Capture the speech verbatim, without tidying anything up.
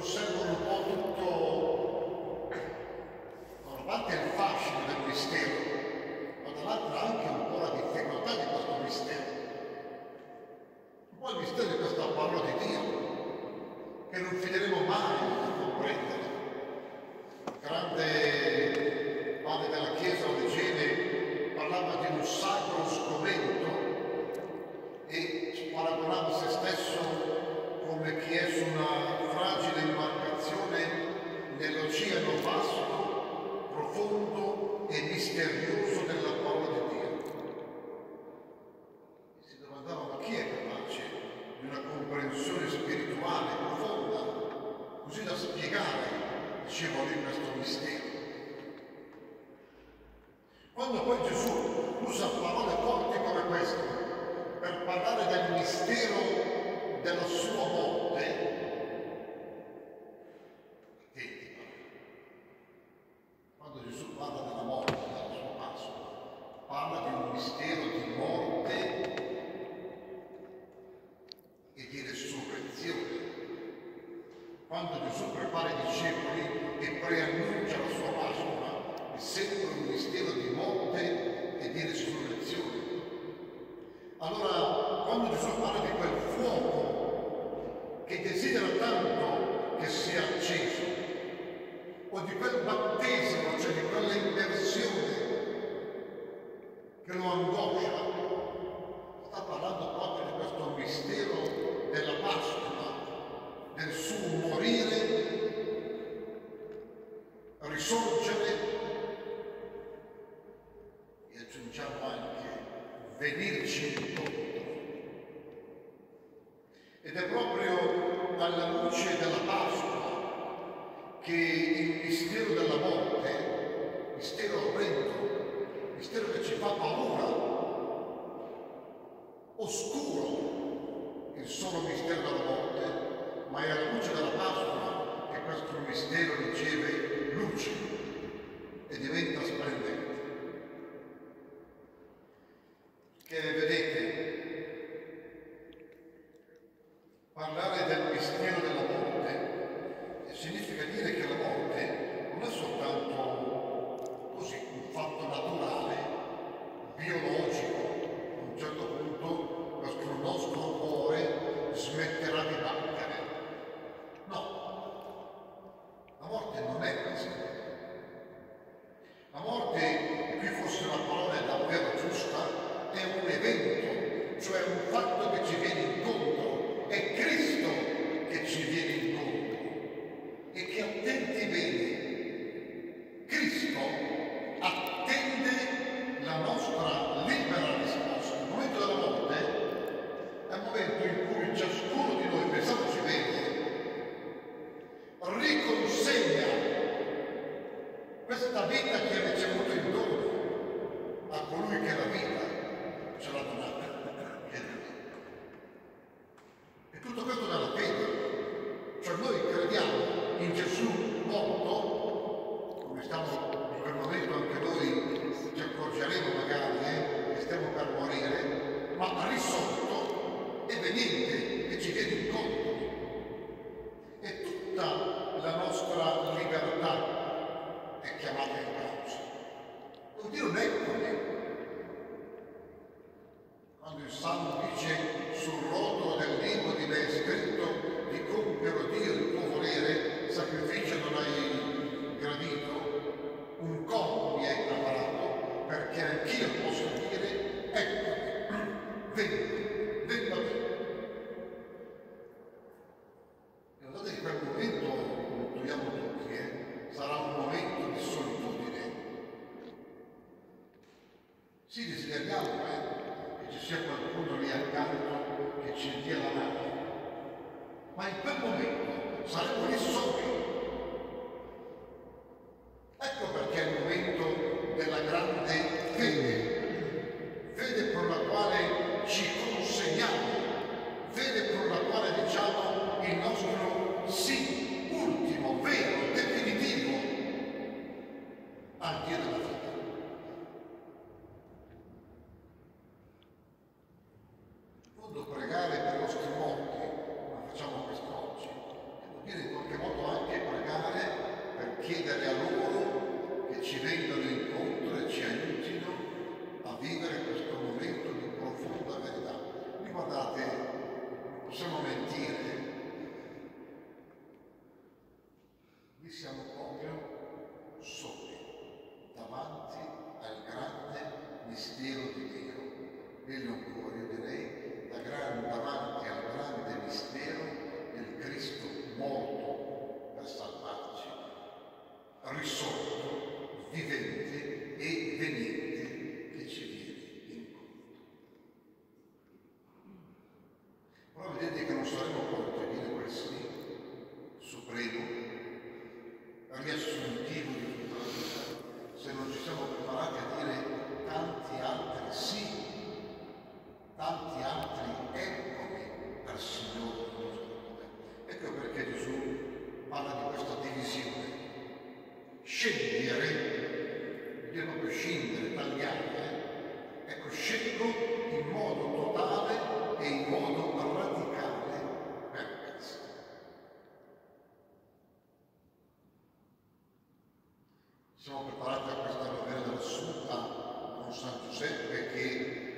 osservano un po' tutto, da una parte il fascino del mistero, ma dall'altra anche un po' la difficoltà di questo mistero. Un po' il mistero di questa parola di Dio, che non finiremo mai a comprendere. Il grande padre della Chiesa Origene parlava di un sacro strumento e paragonava se stesso come chi è su una fragile imbarcazione nell'oceano vasto, profondo e misterioso della parola di Dio. E si domandava: ma chi è capace di una comprensione spirituale profonda, così da spiegare, diceva lui, questo mistero? Quando poi Gesù usa parole forti come queste per parlare del mistero della sua morte, attenti, quando Gesù parla della morte, della sua Pasqua, parla di un mistero di morte e di resurrezione. Quando Gesù prepara i discepoli e preannuncia la sua Pasqua, è sempre un mistero di morte e di resurrezione. Allora, quando Gesù parla di quel fuoco che desidera tanto che sia acceso, o di quel battesimo, cioè di quella immersione che lo angoscia, sta parlando proprio di questo mistero della Pasqua, del suo morire, risorgere e aggiungiamo anche venirci incontro. Ed è proprio alla luce della Pasqua che il mistero della morte, mistero orrendo, mistero che ci fa paura, oscuro, il solo mistero della morte, ma è alla luce della Pasqua che questo mistero riceve luce e diventa splendente. Che vedete, parlare del mistero della morte significa dire che la morte non è soltanto così un fatto naturale, biologico. A un certo punto questo nostro cuore smetterà di battere. No, la morte non è questo. La morte, e qui forse la parola è davvero giusta, è un evento, cioè un fatto che ci viene incontro, è Cristo che ci viene incontro. E che attenti bene, Cristo attende la nostra libera risposta. Il momento della morte è il momento in cui ciascuno di noi, pensandoci bene, riconsegna questa vita che ha ricevuto in dono a colui che è la vita ce l'ha donata. E tutto questo nella fede. Cioè noi crediamo in Gesù morto, come stiamo in quel momento anche noi ci accorgeremo magari eh, che stiamo per morire, ma risorto e venente che ci viene incontro. E tutta la nostra libertà è chiamata in causa. Vuol dire un eccomi. Quando il Salmo dice: sul rotolo del libro di me è scritto di compiere Dio il tuo volere, sacrificio non hai gradito, un corpo mi hai preparato, perché anch'io posso dire: eccomi, vengo, vengo a me. E guardate che quel momento, lo intuiamo tutti, eh, sarà un momento di solitudine. Sì, desideriamo, eh, che ci sia qualcuno lì accanto che ci dia la mano, ma in quel momento saremo lì soli. Ecco perché è il momento della grande fede, fede con la quale ci consegniamo, fede con la quale diciamo il nostro sì ultimo, vero, definitivo al Dio della vita. Pregare per i nostri morti, come facciamo quest'oggi, vuol dire in qualche modo Qui siamo proprio soli, davanti al grande mistero di Dio. Meglio ancora, io direi, da grande, davanti al grande mistero del Cristo morto per salvarci, risorto, vivente e veniente, che ci viene incontro. Però vedete che non saremo pronti a dire quel sì supremo, riassuntivo di tutta la vita, se non ci siamo preparati a dire tanti altri sì, tanti altri eccomi al Signore nostro Padre. Ecco perché Gesù parla di questa divisione. Scegliere, dire proprio scendere, tagliare, ecco, scelgo in modo totale e in modo radicale per Cristo. Siamo preparati a questa novella dell'Assunta con San Giuseppe che